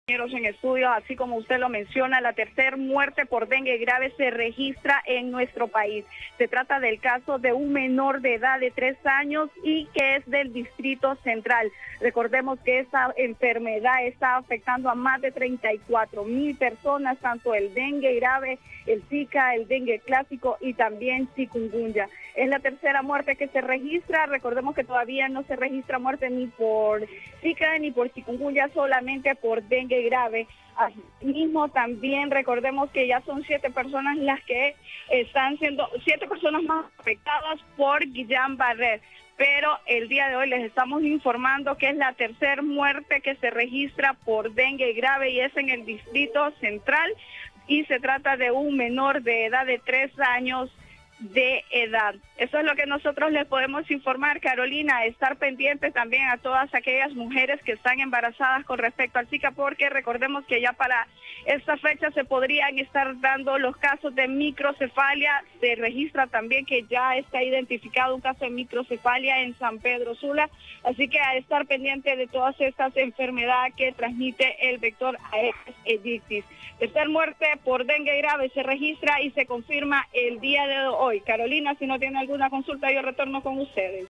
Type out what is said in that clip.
En estudios, así como usted lo menciona, la tercera muerte por dengue grave se registra en nuestro país. Se trata del caso de un menor de edad de 3 años y que es del Distrito Central. Recordemos que esta enfermedad está afectando a más de 34,000 personas, tanto el dengue grave, el Zika, el dengue clásico y también chikungunya. Es la tercera muerte que se registra. Recordemos que todavía no se registra muerte ni por Zika ni por chikungunya, solamente por dengue grave. Asimismo, también recordemos que ya son 7 personas las que están siendo 7 personas más afectadas por Guillain-Barré. Pero el día de hoy les estamos informando que es la tercera muerte que se registra por dengue grave y es en el Distrito Central y se trata de un menor de edad de 3 años de edad. Eso es lo que nosotros les podemos informar, Carolina, estar pendientes también a todas aquellas mujeres que están embarazadas con respecto al Zika, porque recordemos que ya para esta fecha se podrían estar dando los casos de microcefalia. Se registra también que ya está identificado un caso de microcefalia en San Pedro Sula, así que a estar pendiente de todas estas enfermedades que transmite el vector Aedes aegypti. Tercera muerte por dengue grave se registra y se confirma el día de hoy. Carolina, si no tiene alguna consulta, yo retorno con ustedes.